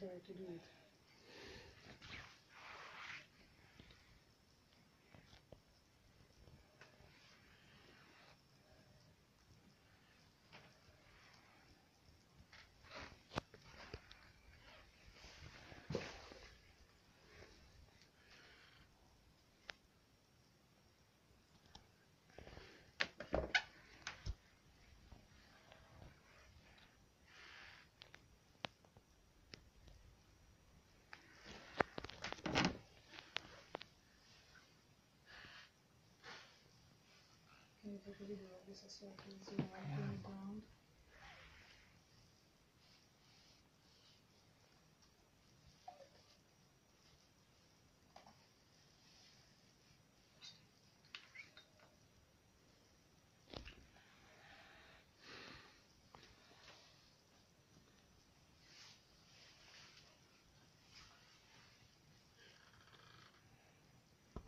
try to do it. Can you take a video of this as well, please? You know, I bring it down.